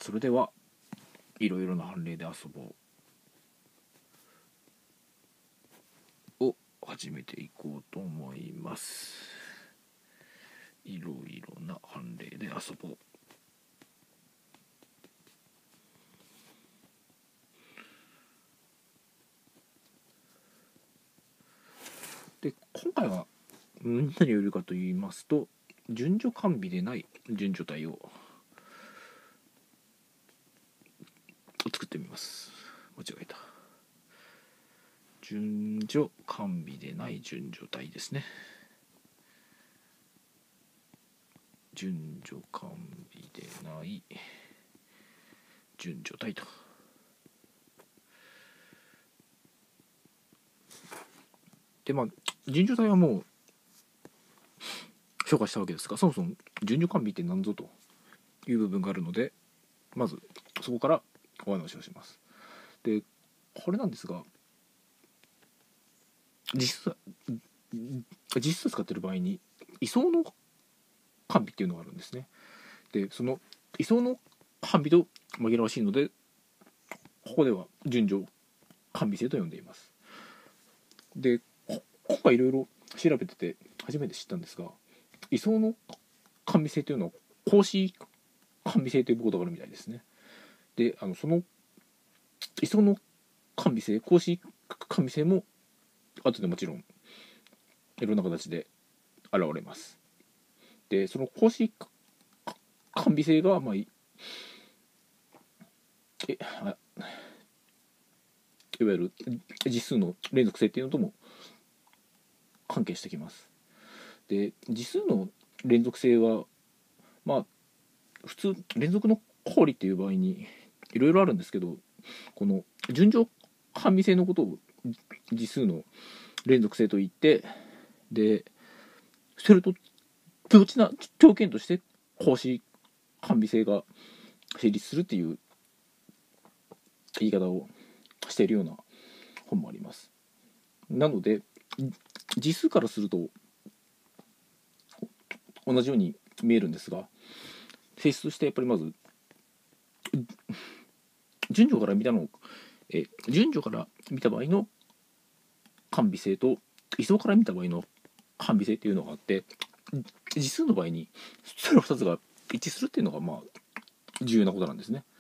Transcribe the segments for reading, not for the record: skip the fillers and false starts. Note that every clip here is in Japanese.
それではいろいろな判例で遊ぼうを始めていこうと思います。いろいろな判例で遊ぼう。で、今回は何をやるかと言いますと、順序完備でない順序体を作ってみます。間違えた。順序完備でない順序体ですね。順序完備でない順序体と。で、順序体はもう紹介したわけですが、そもそも順序完備って何ぞという部分があるので、まずそこからお話をします。で、これなんですが、実数使ってる場合に位相の完備っていうのがあるんですね。で、その位相の完備と紛らわしいので、ここでは順序完備性と呼んでいます。で、今回いろいろ調べてて初めて知ったんですが、位相の完備性というのは格子完備性ということがあるみたいですね。で、その位相の完備性、格子完備性も後でもちろんいろんな形で現れます。で、その格子完備性が、いわゆる実数の連続性っていうのとも関係してきます。で、実数の連続性は普通連続の公理っていう場合にいろいろあるんですけど、この順序完備性のことを実数の連続性といって、でそれと同時な条件として格子完備性が成立するっていう言い方をしているような本もあります。なので実数からすると同じように見えるんですが、性質としてやっぱりまず順序から見た場合の完備性と位相から見た場合の完備性っていうのがあって、実数の場合にそれ2つが一致するっていうのが重要なことなんですね。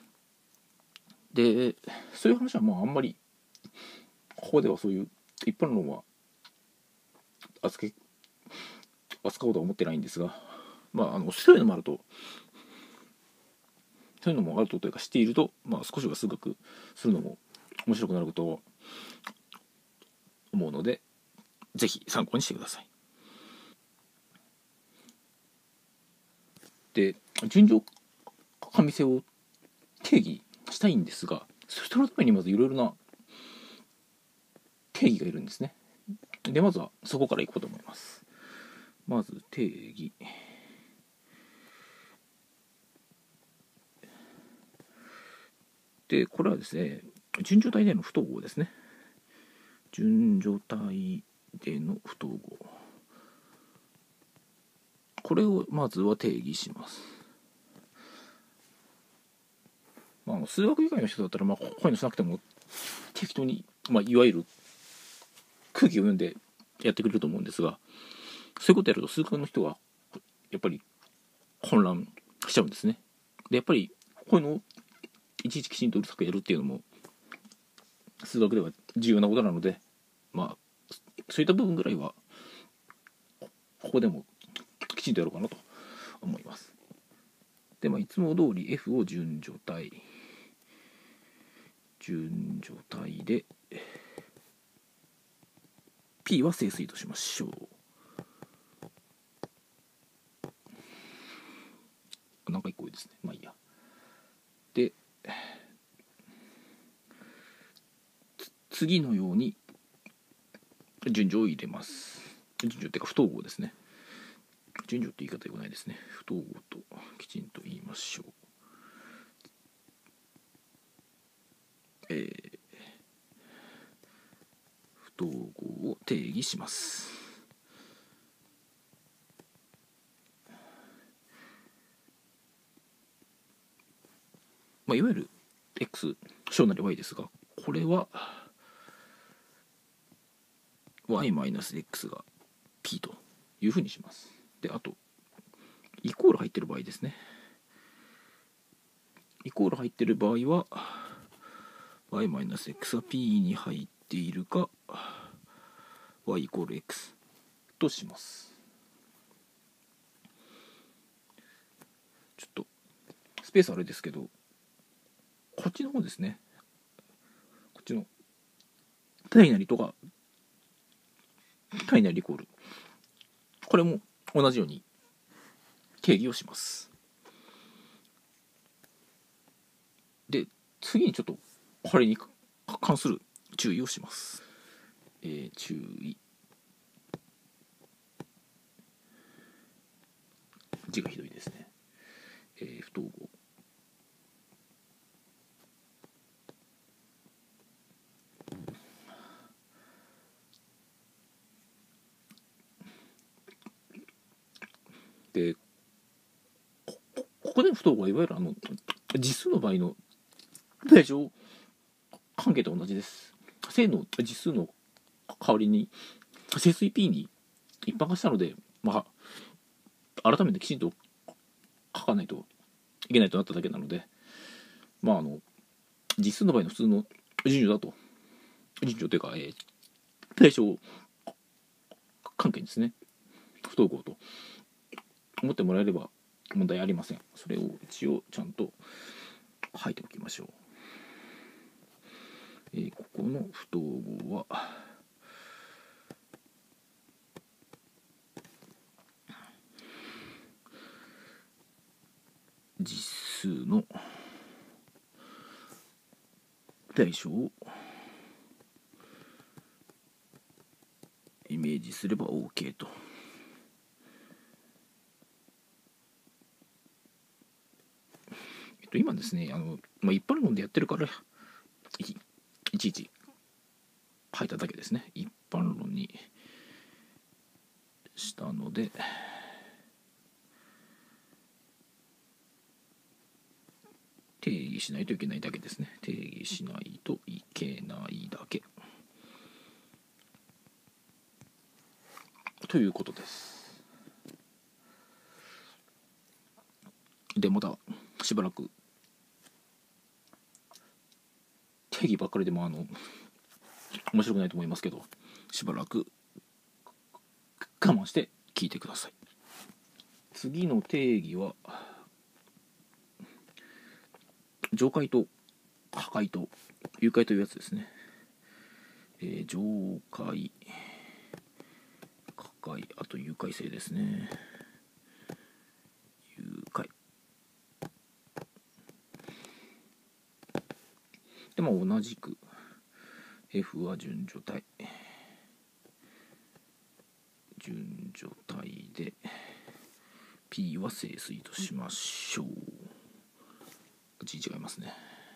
で、そういう話はあんまりここではそういう一般論は扱おうとは思ってないんですが、そういうのもあるとというか知っていると、少しは数学するのも面白くなると思うので、ぜひ参考にしてください。で、順序完備性を定義したいんですが、そのためにまずいろいろな定義がいるんですね。で、まずはそこからいこうと思います。まず定義。で、これはですね、順序体での不等号ですね。順序体での不等号。これをまずは定義します。数学以外の人だったら、こういうのしなくても適当に、いわゆる空気を読んでやってくれると思うんですが、そういうことやると数学の人はやっぱり混乱しちゃうんですね。で、やっぱりこういうのをいちいちきちんとうるさくやるっていうのも数学では重要なことなので、そういった部分ぐらいはここでもきちんとやろうかなと思います。で、いつも通り F を順序体で P は整数としましょう。なんか一個多いですね。いいや。で、次のように順序を入れます。順序っていうか不等号ですね。順序って言い方よくないですね。不等号ときちんと言いましょう。不等号を定義します。 いわゆる x 小なり y ですが、これは y-x が p というふうにします。で、あとイコール入ってる場合ですね。イコール入ってる場合は y-x が p に入っているか y イコール x とします。ちょっとスペースあれですけど、こっちの方ですね。こっちの体なりとか体なりイコール、これも同じように定義をします。で、次にちょっとこれに関する注意をします。注意。字がひどいですね。不統合。で、ここでの不統合はいわゆる実数の場合の対称関係と同じです。正の実数の代わりに整数 P に一般化したので、改めてきちんと書かないといけないとなっただけなので、実数の場合の普通の順序だと、順序というか、対称関係ですね、不統合と思ってもらえれば問題ありません。それを一応ちゃんと書いておきましょう。ここの不統合は実数の対象をイメージすれば OK と。今ですね、一般論でやってるからいちいち書いただけですね。一般論にしたので、定義しないといけないだけですね。定義しないといけないだけということです。で、またしばらく定義ばっかりでも面白くないと思いますけど、しばらく我慢して聞いてください。次の定義は上階と下階と有階というやつですね。上階、下階、あと有階性ですね。有階で、同じく F は順序体で P は整数としましょう。字違いますね。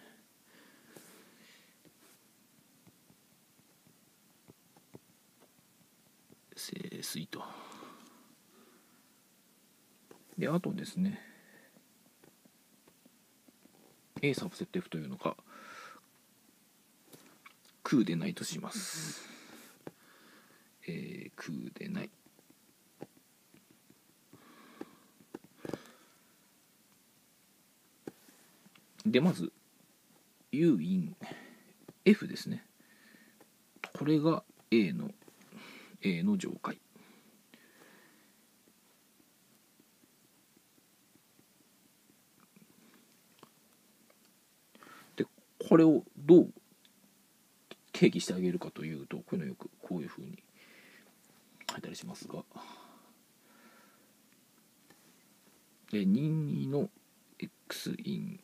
整数と。で、あとですね、A サブセット F というのが空でないとします。空でない。で、まず U in F ですね。これが A の上階。で、これをどう定義してあげるかというと、こういうのよくこういうふうに書いたりしますが、任意の x in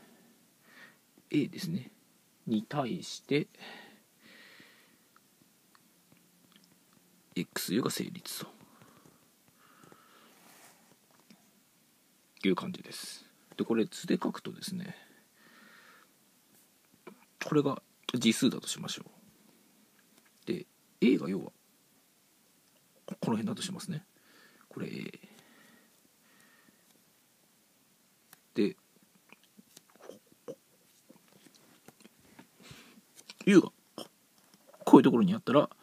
A ですねに対してXU が成立という感じです。で、これ図で書くとですね、これが次数だとしましょう。で、A が要はこの辺だとしますね。これ A で、 U がこういうところにあったら、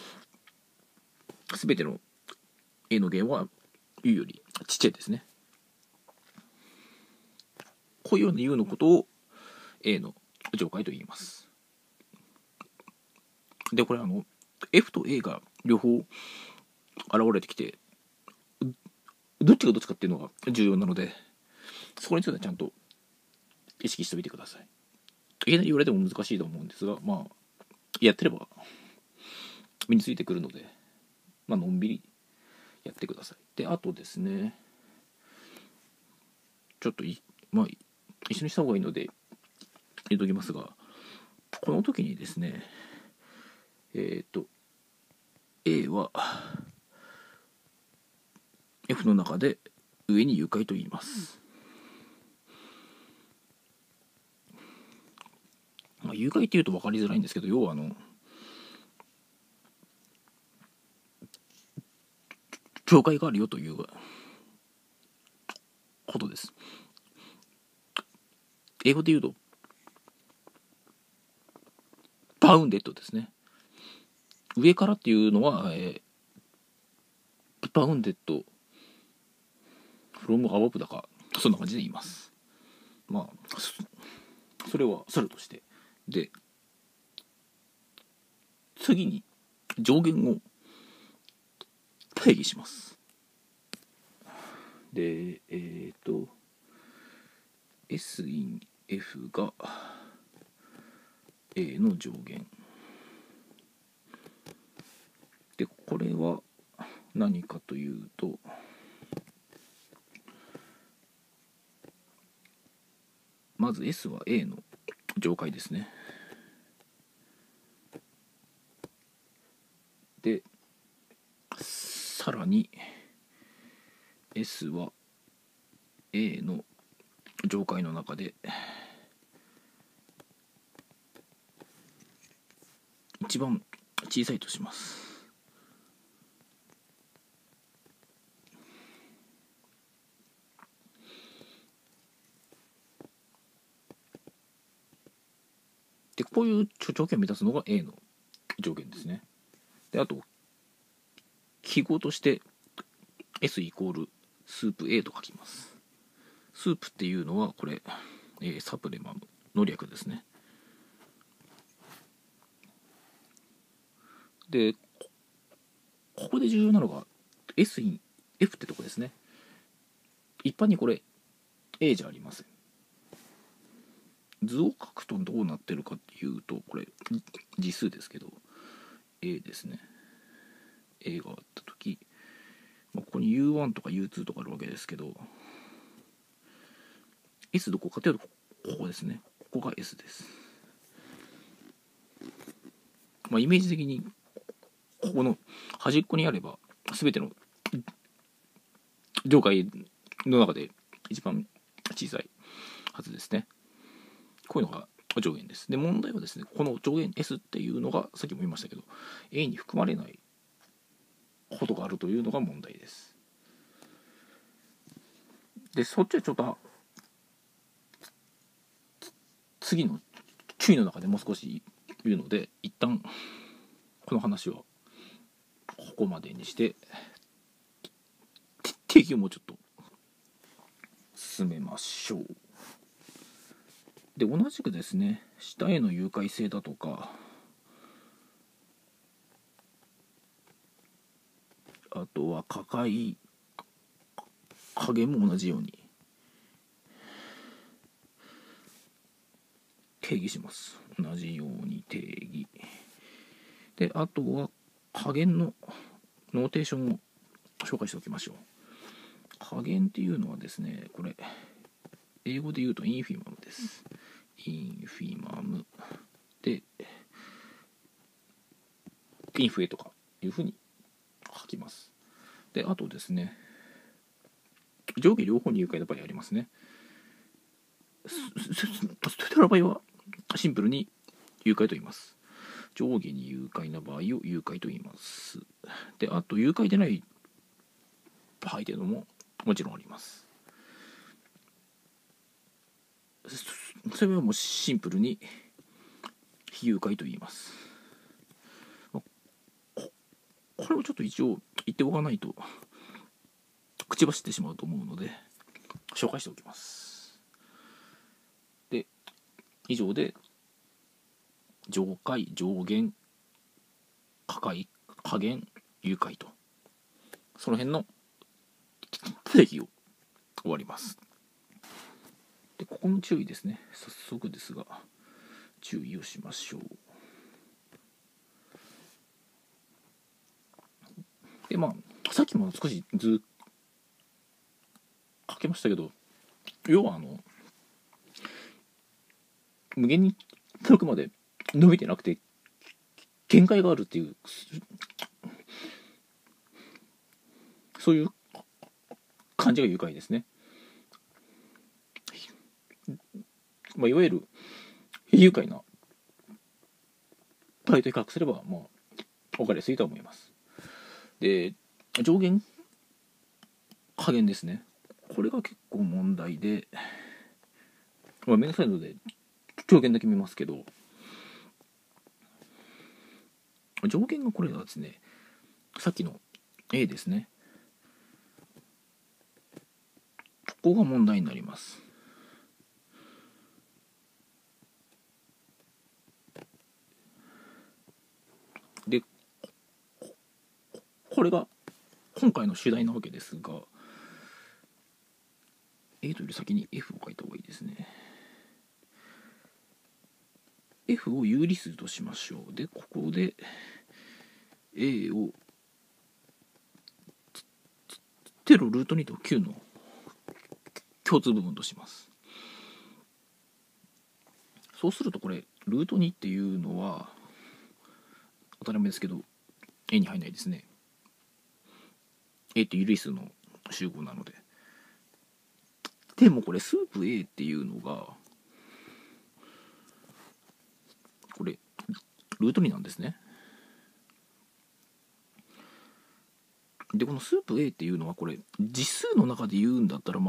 全ての A の弦は U よりちっちゃいですね。こういうような U のことを A の上階と言います。で、これF と A が両方現れてきて、どっちがどっちかっていうのが重要なので、そこについてはちゃんと意識しておいてください。いきなり言われても難しいと思うんですが、やってれば身についてくるので、のんびりやってください。で、あとですね、ちょっと一緒にした方がいいので言っときますが、この時にですね、A は F の中で上に誘拐と言います。誘拐っていうと分かりづらいんですけど、要は境界があるよということです。英語で言うとバウンデッドですね。上からっていうのは、バウンデッドフロムアボブだか、そんな感じで言います。それはそれとして、で次に上限を定義します。でS in F が A の上限で、これは何かというと、まず S は A の上階ですね。でさらに S は A の上階の中で一番小さいとします。でこういう条件を満たすのが A の上限ですね。であと記号として S イコールスープ A と書きます。スープっていうのはこれ、サプレマムの略ですね。でここで重要なのが S in F ってとこですね。一般にこれ A じゃありません。図を書くとどうなってるかっていうと、これ次数ですけど A ですね。 A があった時、ここに U1 とか U2 とかあるわけですけど、 S どこかというとここですね。ここが S です。イメージ的にここの端っこにあれば全ての上階の中で一番小さいはずですね。こういうのが上限です。で問題はですね、この上限 S っていうのがさっきも言いましたけど A に含まれないことがあるというのが問題です。でそっちはちょっと次の注意の中でもう少し言うので、一旦この話はここまでにして定義をもうちょっと進めましょう。で同じくですね、下への誘拐性だとか、あとは加減も同じように定義します。同じように定義で、あとは加減のノーテーションを紹介しておきましょう。加減っていうのはですね、これ英語で言うとインフィマムです。インフィマムでインフエとかいうふうに書きます。であとですね、上下両方に誘拐の場合ありますね。それの場合はシンプルに誘拐と言います。上下に誘拐な場合を誘拐と言います。であと誘拐でない場合というのももちろんあります。それはもうシンプルに非誘拐と言います。これをちょっと一応言っておかないと口走ってしまうと思うので紹介しておきます。で、以上で上階、上限、下階、下限、誘拐とその辺の定義を終わります。で、ここの注意ですね。早速ですが注意をしましょう。で、さっきも少し図書けましたけど、要は無限に遠くまで伸びてなくて限界があるっていう、そういう感じが愉快ですね。いわゆる愉快なタイトル比較すれば分かりやすいと思います。で、上限下限ですね。これが結構問題で、めんどくさいので上限だけ見ますけど、上限がこれがですね、さっきの A ですね。ここが問題になります。で、これが今回の主題なわけですが、A というより先に F を書いた方がいいですね。F を有理数としましょう。で、ここで A を0、ルート2と9の共通部分とします。そうするとこれルート2っていうのは当たり前ですけど A に入らないですね。 A って有理数の集合なので。でもこれスープ A っていうのがこれルート2なんですね。で、このスープ A っていうのはこれ実数の中で言うんだったら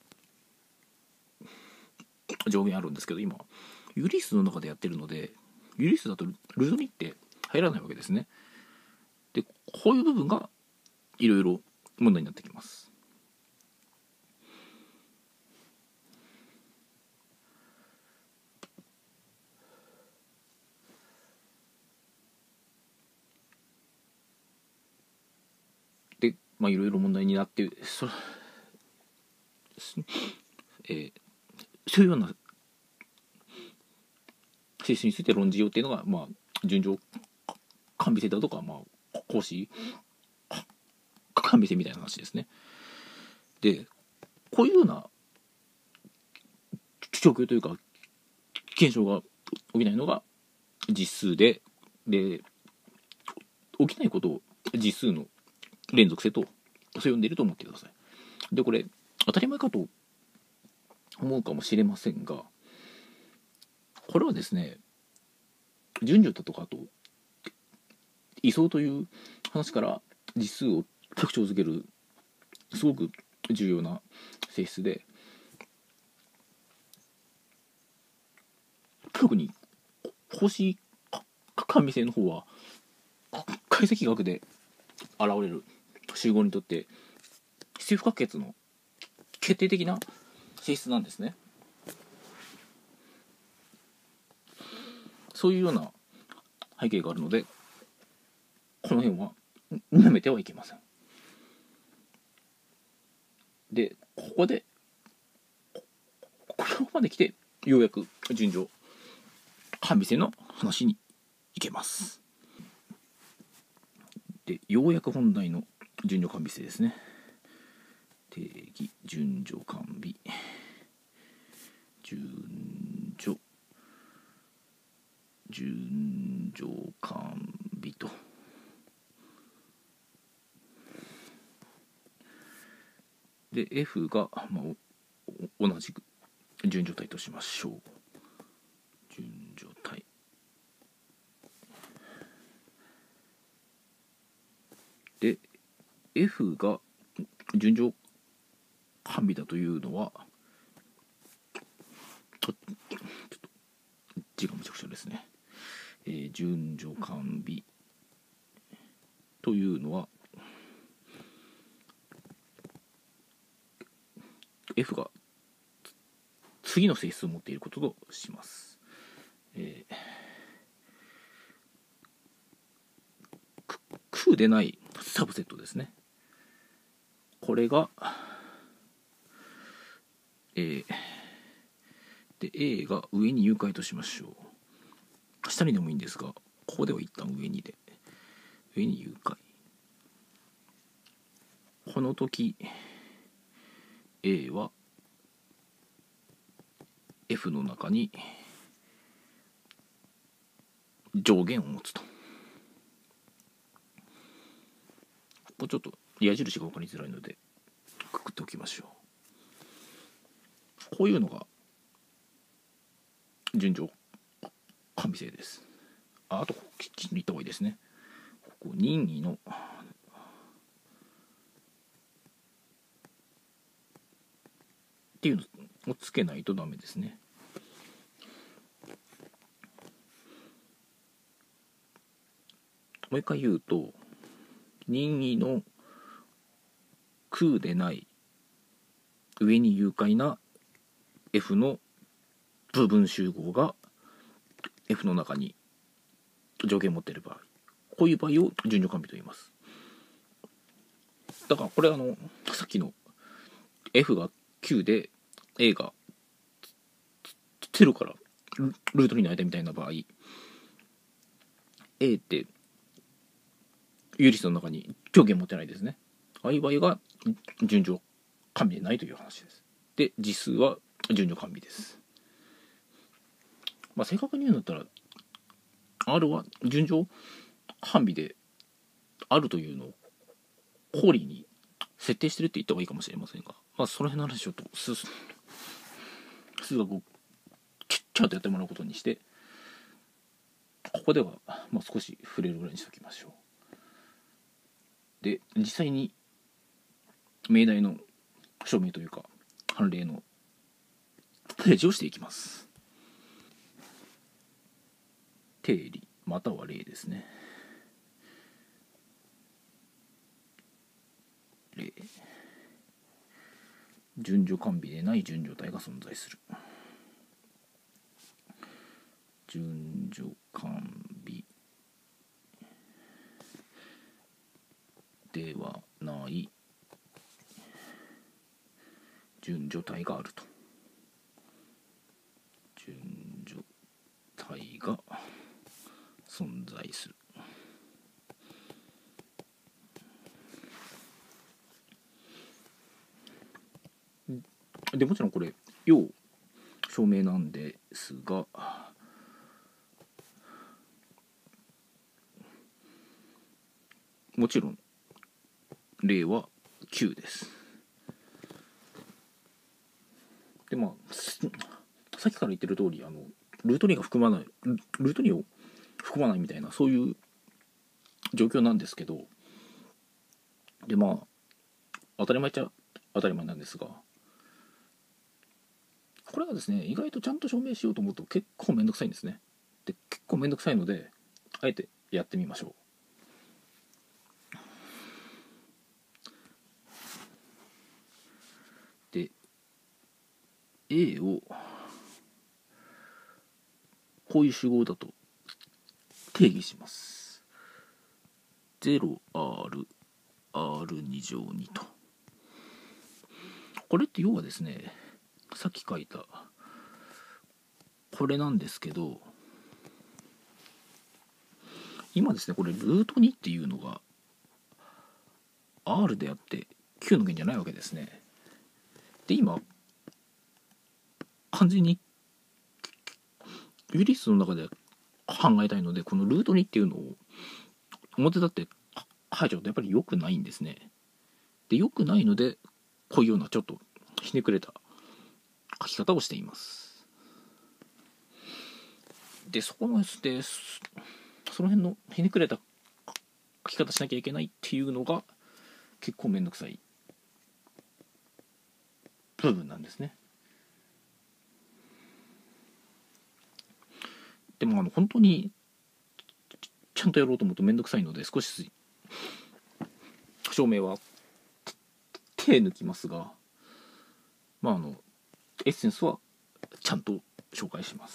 上限あるんですけど、今有理数の中でやってるので有理数だとルート2って入らないわけですね。で、こういう部分がいろいろ問題になってきます。で、いろいろ問題になってそういうような性質について論じようっていうのが、順序完備性だとか、公式完備性みたいな話ですね。で、こういうような状況というか現象が起きないのが実数で、起きないことを実数の連続性とそう呼んでいると思ってください。で、これ当たり前かと思うかもしれませんが、これはですね、順序だとかと位相という話から実数を特徴づけるすごく重要な性質で、特に公式完備性の方は解析学で現れる集合にとって必要不可欠の決定的な性質なんですね。そういうような背景があるので、この辺は舐めてはいけません。で、ここまで来てようやく順序完備性の話に行けます。で、ようやく本題の順序完備性ですね。定義、順序完備、順序完備と。で、F が、同じく順序体としましょう。順序体。で、F が順序完備だというのは、ちょっと字がむちゃくちゃですね。 順序完備というのは F が次の性質を持っていることとします。空でないサブセットですね。これが、で A が上に誘拐としましょう。下にでもいいんですが、ここでは一旦上にで、上に誘拐。この時 A は F の中に上限を持つと。ここちょっと矢印が分かりづらいのでくくっておきましょう。こういうのが順序完備性です。あときっちり言った方がいいですね。ここ任意のっていうのをつけないとダメですね。もう一回言うと、任意の空でない上に誘拐な F の部分集合が F の中に上限を持っている場合、こういう場合を順序完備と言います。だからこれさっきの F が9で A が0からルート2の間みたいな場合、A って有理数の中に上限持ってないですね。ああいう場合が順序完備でないという話です。で、実数は順序完備です。正確に言うんだったら R は順序完備であるというのを公理に設定してるって言った方がいいかもしれませんが、その辺の話を数学をちゃんとやってもらうことにして、ここでは少し触れるぐらいにしておきましょう。で、実際に命題の証明というか判例のページをしていきます。定理または例ですね。例、順序完備でない順序体が存在する。順序完備ではない順序体があると。順序体が存在する。でもちろんこれ要証明なんですが、もちろん例は9です。でさっきから言ってる通りルート2が含まないルート2を含まないみたいなそういう状況なんですけど、で当たり前っちゃ当たり前なんですが、これがですね意外とちゃんと証明しようと思うと結構めんどくさいんですね。で結構めんどくさいのであえてやってみましょう。で A をこういう集合だと定義します。 0R R2 乗2と。これって要はですねさっき書いたこれなんですけど、今ですねこれルート2っていうのが R であって9の弦じゃないわけですね。で今完全に有理数の中で考えたいので、このルート2っていうのを表立って書いちゃうとやっぱり良くないんですね。で良くないのでこういうようなちょっとひねくれた書き方をしています。でその辺のひねくれた書き方しなきゃいけないっていうのが結構めんどくさい部分なんですね。でも本当にちゃんとやろうと思うとめんどくさいので、少し照明は手抜きますが、エッセンスはちゃんと紹介します。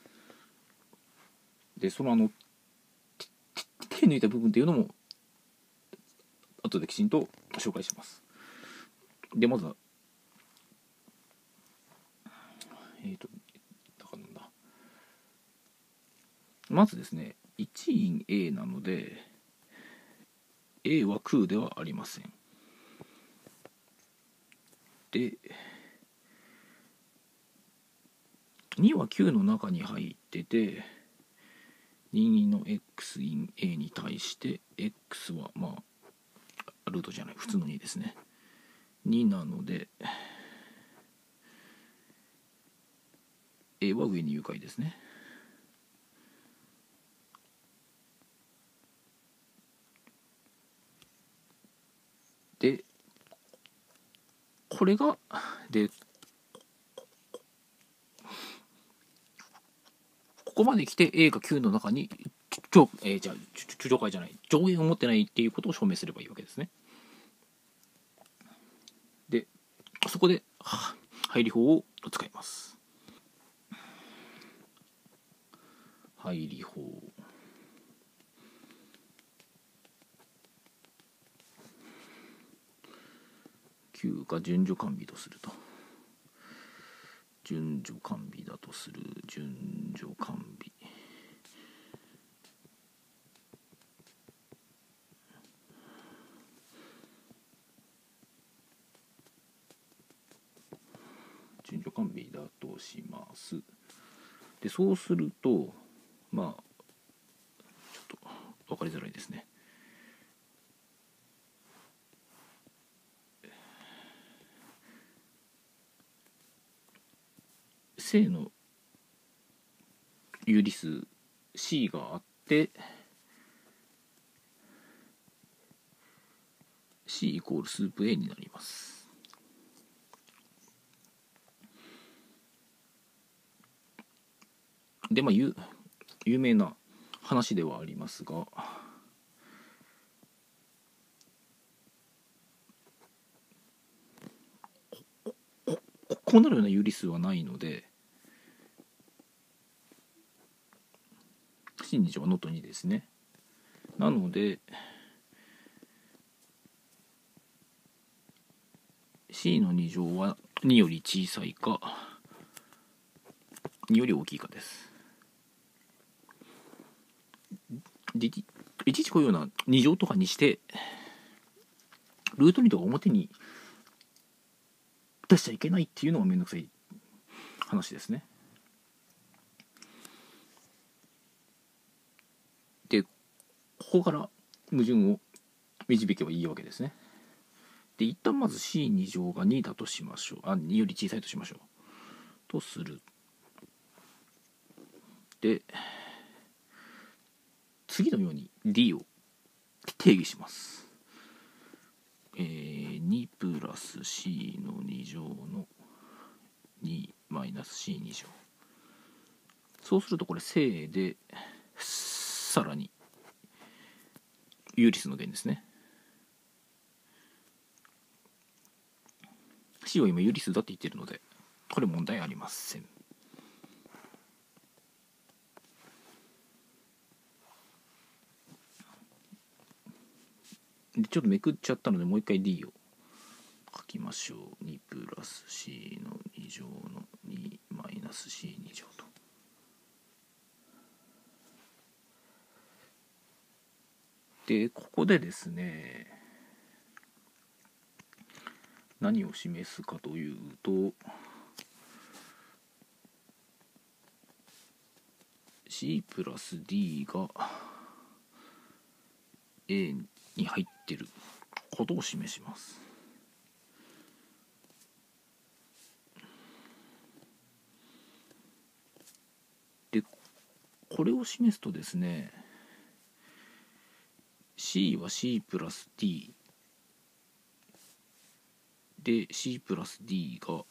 でその手抜いた部分っていうのも後できちんと紹介します。でまずはまずですね、1因 A なので A は空ではありません。で2は9の中に入ってて、2の x in A に対して x はルートじゃない、普通の2ですね。2なので A は上に誘拐ですね。でこれがでここまで来て A が9の中に上階じゃない上限を持ってないっていうことを証明すればいいわけですね。でそこで入り法を使います。入り法9が順序完備とすると、順序完備だとする、順序完備順序完備だとします。でそうするとちょっと分かりづらいですね。正の有理数 C があって C イコールスープ A になります。で有名な話ではありますが、こうなるような有理数はないので C2 乗はノット2ですね。なので C の2乗は2より小さいか2より大きいかです。でいちいちこういうような2乗とかにしてルート2とか表に出しちゃいけないっていうのがめんどくさい話ですね。でここから矛盾を導けばいいわけですね。で一旦まず C2 乗が2だとしましょう。2より小さいとしましょう。とする。で次のように D を定義します。2プラス C の2乗の2マイナス C2 乗。そうするとこれ正でさらに有理数の弦ですね。C は今有理数だって言ってるのでこれ問題ありません。でちょっとめくっちゃったのでもう一回 D を書きましょう。2プラス C の2乗の2マイナス C2 乗と。でここでですね何を示すかというと C プラス D が A に入ってることを示します。でこれを示すとですね C は C プラス D で C プラス D が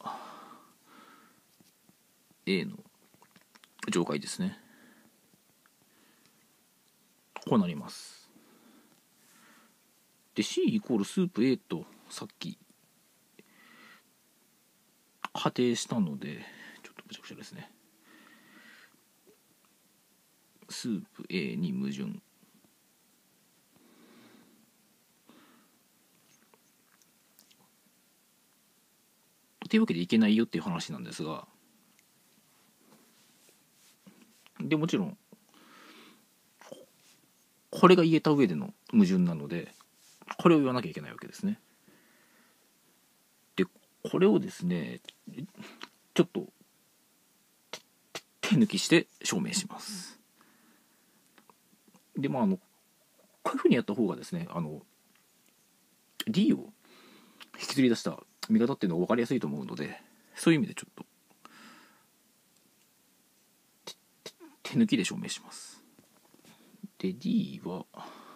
A の上階ですね。 こうなります。で C イコールスープ A とさっき仮定したので、ちょっとむちゃくちゃですね。スープ A に矛盾。というわけでいけないよっていう話なんですが、でもちろんこれが言えた上での矛盾なので、これを言わなきゃいけないわけですね。でこれをですね、ちょっと手抜きして証明します。でこういうふうにやった方がですね、D を引きずり出した見方っていうのが分かりやすいと思うので、そういう意味でちょっと手抜きで証明します。で D は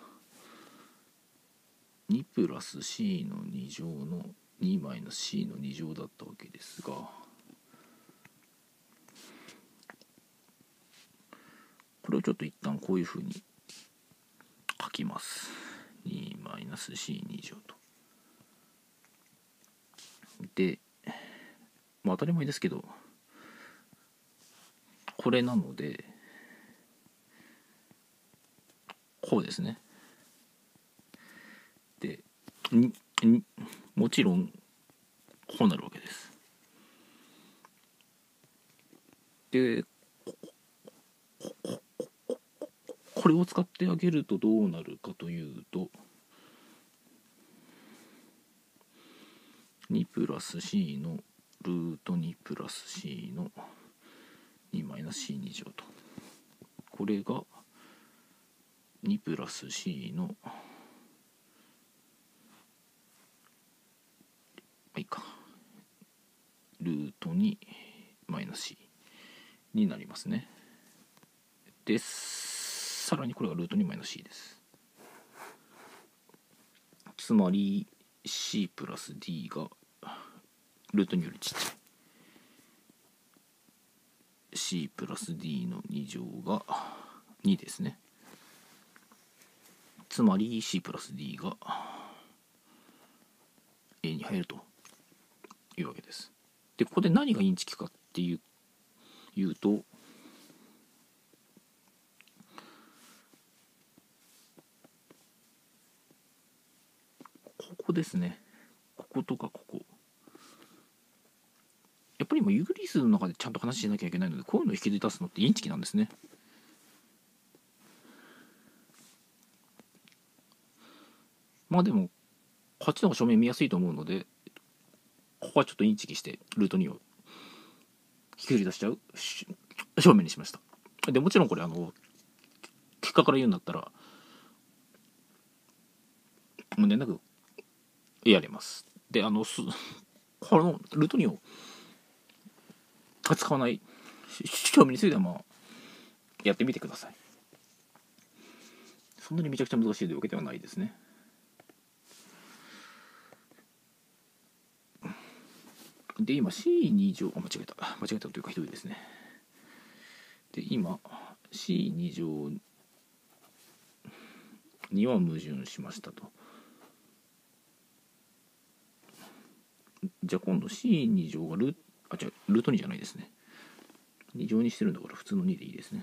2プラス C の2乗の2マイナス C の2乗だったわけですが、これをちょっと一旦こういうふうに書きます。2マイナス C2 乗と。で、当たり前ですけど、これなので、こうですね。で、もちろん、こうなるわけです。で、これを使ってあげるとどうなるかというと、2プラス C のルート2プラス C の2マイナス C2 乗と。これが2プラス C のいいかルート2マイナス C になりますね。でさらにこれがルート2マイナス C です。つまり C プラス D がルート2よりちっちゃい C プラス D の2乗が2ですね。つまり C プラス D が A に入るというわけです。でここで何がインチキかっていうと、ここですね。こことかここ。やっぱり今ユーリスの中でちゃんと話しなきゃいけないので、こういうのを引き出すのってインチキなんですね。でもこっちの方が証明見やすいと思うので、ここはちょっとインチキしてルート2を引きずり出しちゃう証明にしました。でもちろんこれ結果から言うんだったら問題なくやれます。でこのルート2を使わない証明についてはやってみてください。そんなにめちゃくちゃ難しいというわけではないですね。で今 C2 乗間違えたというかひどいですね。で今 C2 乗には矛盾しましたと。じゃあ今度 C2 乗がルート2じゃないですね。2乗にしてるんだから普通の2でいいですね。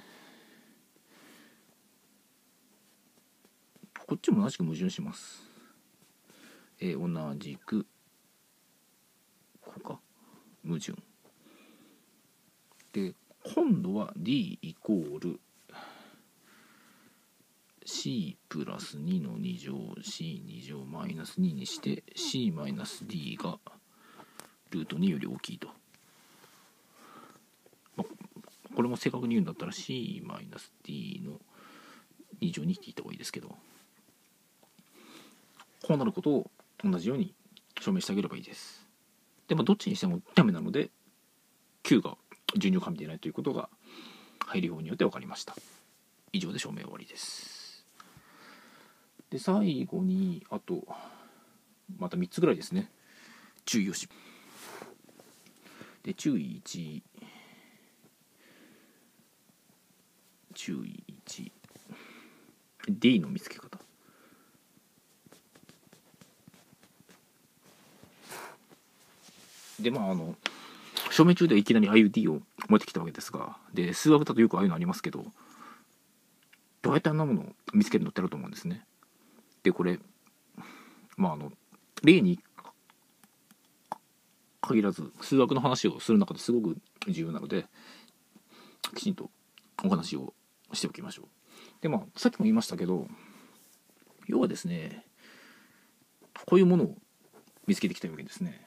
こっちも同じく矛盾します。同じくこうか矛盾で、今度は D イコール C プラス2の2乗 C2 乗マイナス2にして C マイナス D がルート2より大きいと。これも正確に言うんだったら C マイナス D の2乗にって言った方がいいですけど、こうなることを同じように証明してあげればいいです。でどっちにしてもダメなので Q が順序関係ないということが配慮法によって分かりました。以上で証明終わりです。で最後にあとまた3つぐらいですね、注意をしで注意1、注意1、 D の見つけ方。で証明中でいきなりああいう D を持ってきたわけですが、で数学だとよくああいうのありますけど、どうやってあんなものを見つけるのってあると思うんですね。でこれ例に限らず数学の話をする中ですごく重要なので、きちんとお話をしておきましょう。でさっきも言いましたけど、要はですね、こういうものを見つけてきたわけですね。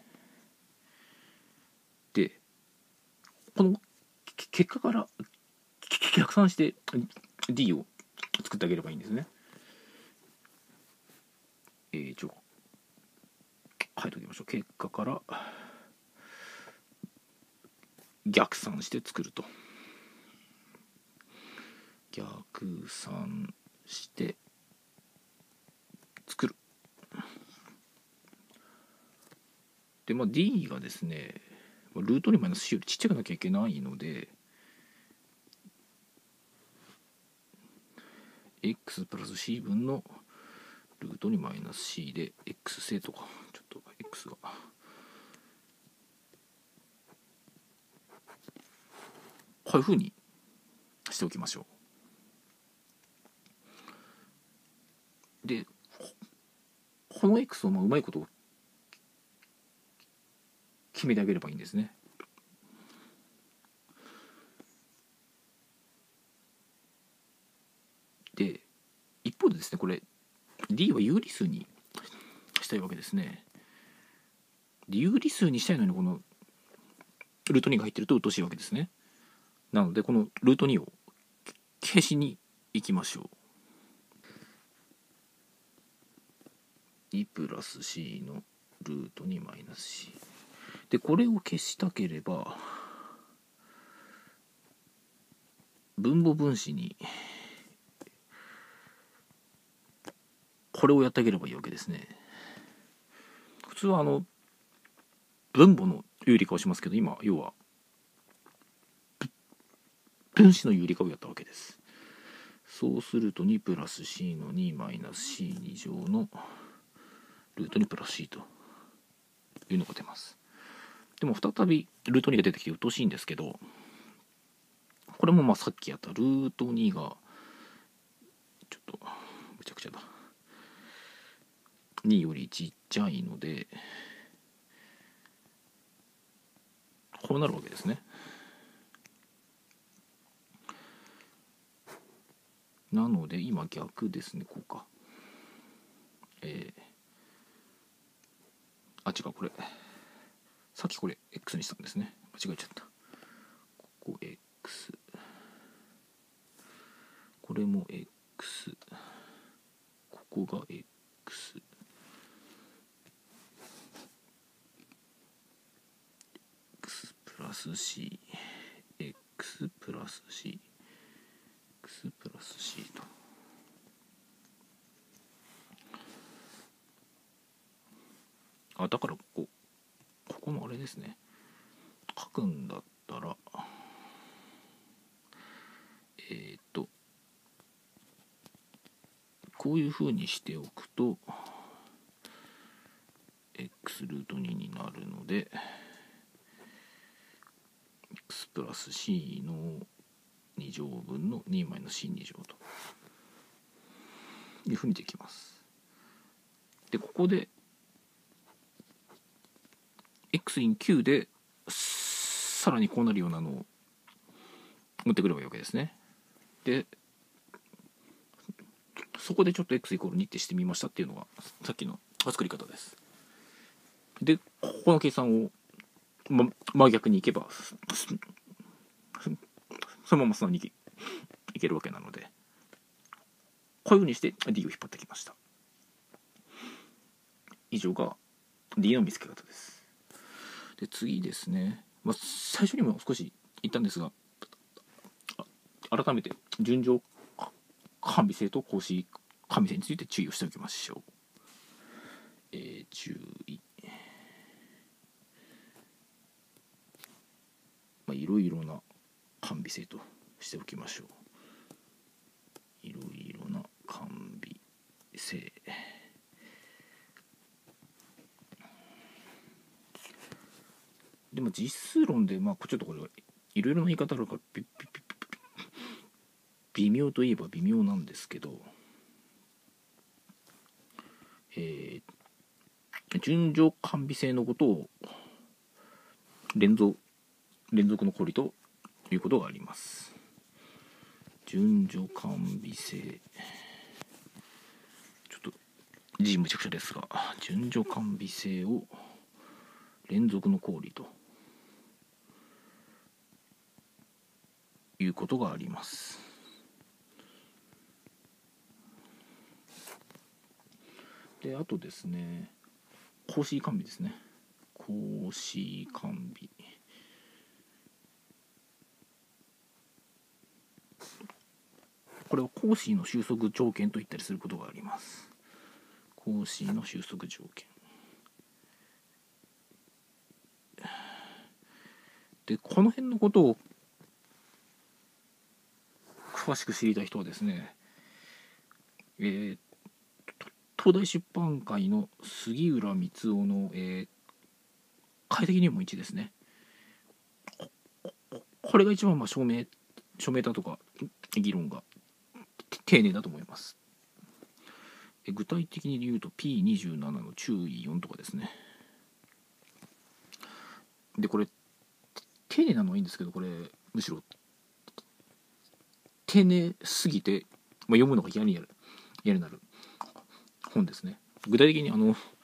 でこの結果から逆算して D を作ってあげればいいんですね。書いておきましょう。結果から逆算して作ると。逆算して作る。でD がですね、ルートにマイナス C よりちっちゃくなきゃいけないので、x プラス C 分のルートにマイナス C で x 正とか、ちょっと x がこういうふうにしておきましょう。でこの x をうまいこと決めてあげればいいんですね。で一方でですね、これ D は有理数にしたいわけですね。で有理数にしたいのにこのルート2が入ってると鬱陶しいわけですね。なのでこのルート2を消しに行きましょう。2プラス C のルート2マイナス C で、これを消したければ分母分子にこれをやってあげればいいわけですね。普通は分母の有理化をしますけど、今要は分子の有理化をやったわけです。そうすると2プラス C の2マイナス C2 乗のルート2プラス C というのが出ます。でも再びルート2が出てきて鬱陶しいんですけど、これもさっきやったルート2がちょっとむちゃくちゃだ、2よりちっちゃいのでこうなるわけですね。なので今逆ですね、こうか。違う、これさっきこれ X にしたんですね。間違えちゃった。ここ X、 これも X、 ここが X、 X プラス C、 X プラス C、 X プラス C と。だからここのあれですね、書くんだったらこういうふうにしておくと x ルート2になるので x プラス c の2乗分の2マイナス c2 乗というふうにできます。でここで x in q でさらにこうなるようなのを持ってくればいいわけですね。でそこでちょっと x イコール2ってしてみましたっていうのがさっきの作り方です。でここの計算を、真逆にいけばそのまま素直にいけるわけなので、こういうふうにして D を引っ張ってきました。以上が D の見つけ方です。で次ですね、最初にも少し言ったんですが、改めて順序完備性と格子完備性について注意をしておきましょう。注意、いろいろな完備性としておきましょう。いろいろな完性。でも実数論で、まあちょっとこれはいろいろな言い方あるから微妙といえば微妙なんですけど、順序完備性のことを連続の公理ということがあります。順序完備性、ちょっと字むちゃくちゃですが、順序完備性を連続の公理ということがあります。で、あとですね、公式完備ですね。公式完備。これを公式の収束条件と言ったりすることがあります。公式の収束条件。で、この辺のことを詳しく知りたい人はですね、東大出版会の杉浦光雄の、快適入門1ですね。これが一番署名だとか議論が丁寧だと思います。具体的に言うと P27 の注意4とかですね。で、これ丁寧なのはいいんですけど、これむしろ丁寧すぎて、読むのが嫌になる本ですね。具体的に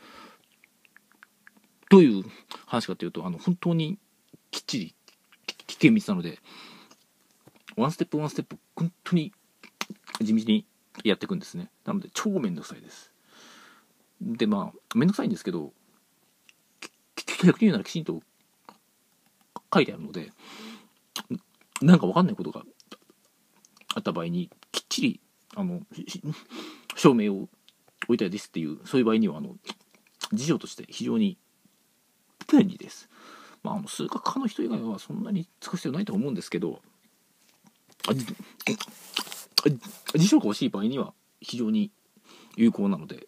どういう話かというと、本当にきっちり厳密なので、ワンステップ本当に地道にやっていくんですね。なので超めんどくさいです。で、めんどくさいんですけど、逆に言うならきちんと書いてあるので、なんか分かんないことがあった場合にきっちり証明を置いたいですっていう、そういう場合には辞書として非常に便利です。数学科の人以外はそんなに使う必要ないと思うんですけど、辞書が欲しい場合には非常に有効なので、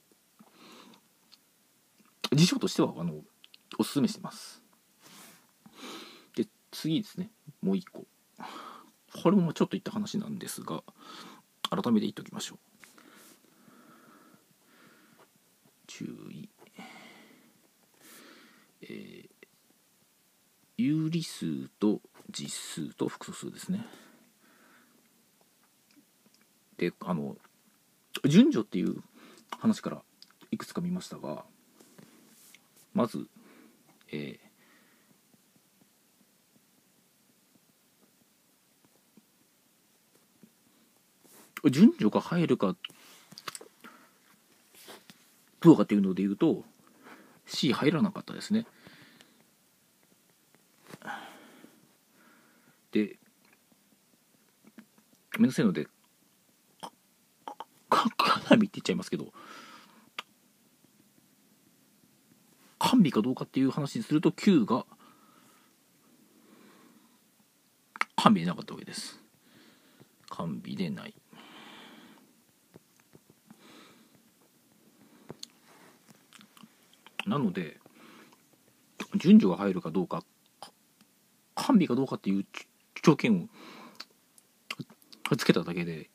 辞書としてはおすすめしてます。で、次ですね、もう一個。これもちょっと言った話なんですが、改めて言っておきましょう。注意。有理数と実数と複素数ですね。で、順序っていう話からいくつか見ましたが、まず、順序が入るかどうかっていうので言うと C 入らなかったですね。で、めんどくさいのでかなりって言っちゃいますけど、完備かどうかっていう話にすると Q が完備でなかったわけです。完備でない。なので順序が入るかどうか、完備かどうかっていう条件をつけただけで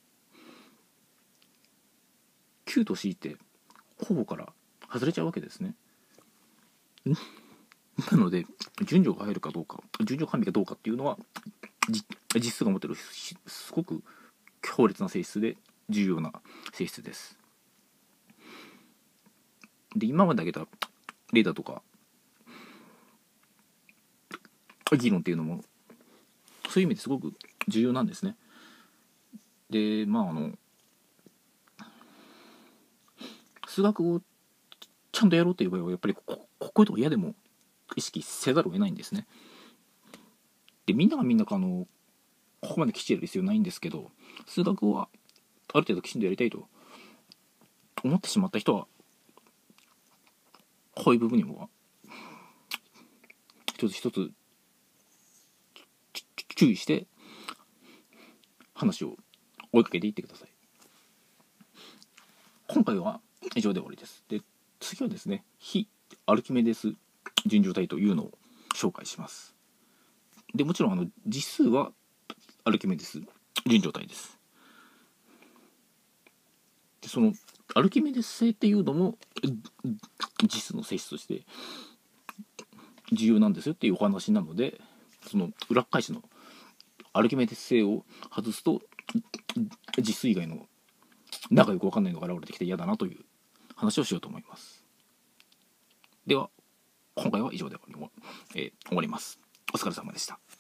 Q と C って候補から外れちゃうわけですね。なので順序が入るかどうか、順序完備かどうかっていうのは実数が持ってるすごく強烈な性質で重要な性質です。で、今まで挙げた例だとか議論っていうのもそういう意味ですごく重要なんですね。で、数学をちゃんとやろうという場合はやっぱりこういうとこ嫌でも意識せざるを得ないんですね。で、みんながここまできちんとやる必要ないんですけど、数学はある程度きちんとやりたいと思ってしまった人はこういう部分にも一つ一つ注意して話を追いかけていってください。 今回は以上で終わりです。で、次はですね、非アルキメデス順序体というのを紹介します。で、もちろん実数はアルキメデス順序体です。で、そのアルキメデス性っていうのも実数の性質として重要なんですよっていうお話なので、その裏返しのアルキメデス性を外すと実数以外の仲良く分かんないのが現れてきて嫌だなという話をしようと思います。では今回は以上で終わります。お疲れ様でした。